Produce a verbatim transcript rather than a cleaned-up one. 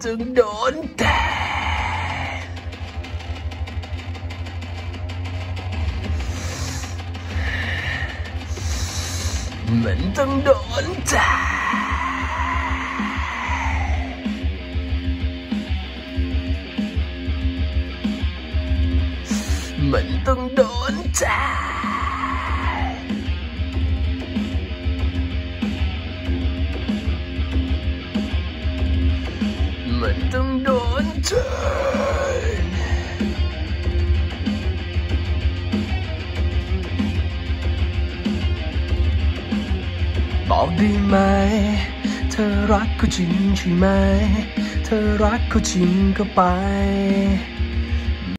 ต้องโดนแทงมันต้องโดนแทงมันต้องโดนแทงมันต้องโดนแทงบอกได้ไหมเธอรักเขาจริงใช่ไหมเธอรักเขาจริงก็ไป